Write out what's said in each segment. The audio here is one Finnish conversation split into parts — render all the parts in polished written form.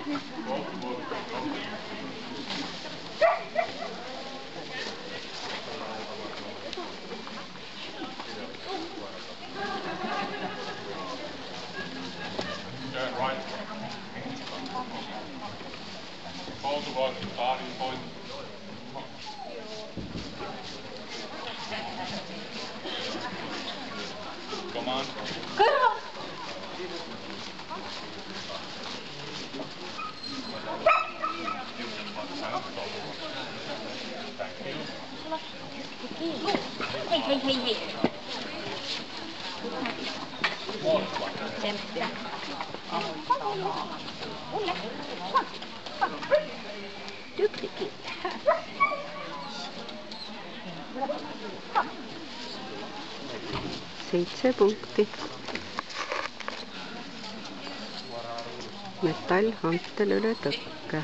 Turn right. Go towards the starting point. Come on. Hei. Tsemppiä. Duktig. 7 punkti. Metall Hantel üle tõkke.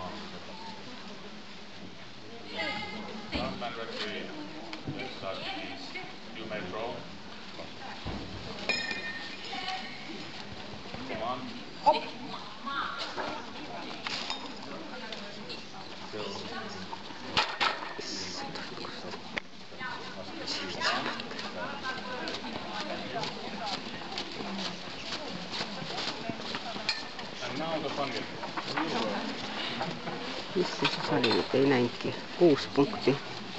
Mis see siis oli, nüüd ei näinudki. 6 punkti.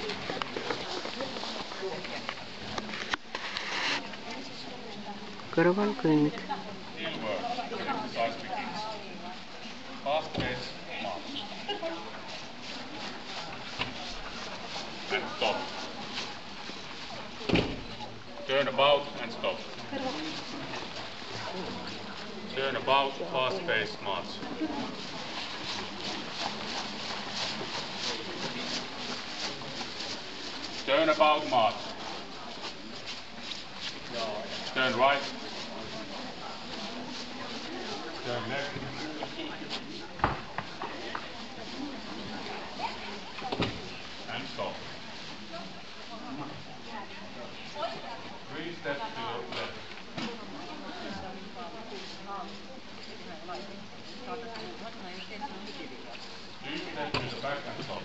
Kõrvalkõnd. Turn about and stop. Turn about, fast pace march. Turn about, march. Turn right. Turn left. And stop. 3 steps to the left. 3 steps to the back and stop.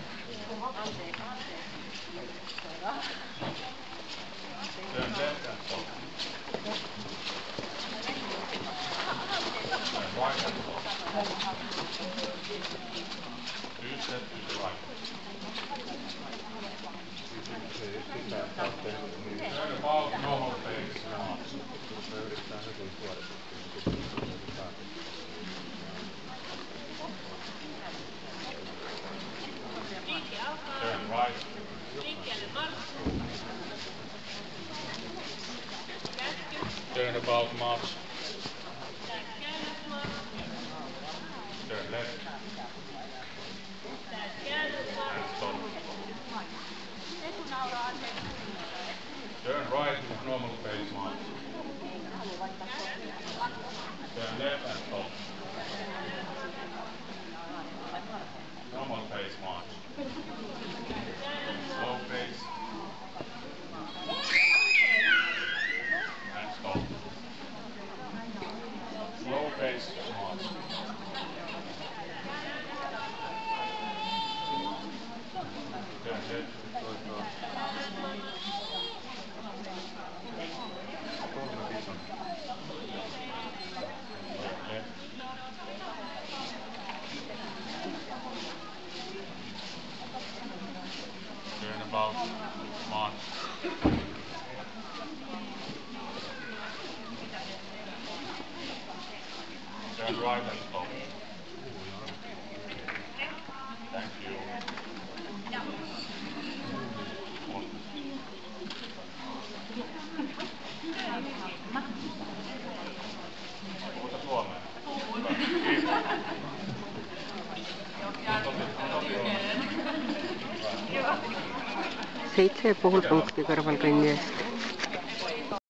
Turn left and stop. Turn right and stop. 2 steps to the right. Turn about normal pace. Turn right. Turn about march. Turn left. And stop. Turn right with normal pace march. Turn left and stop. Normal pace march. Slow pace. And stop. Slow pace march. Turn left. Turn about, march. Turn right and stop. Thank you. Puhuta suomea. 7,5 punkti kõrvalkõndi eest.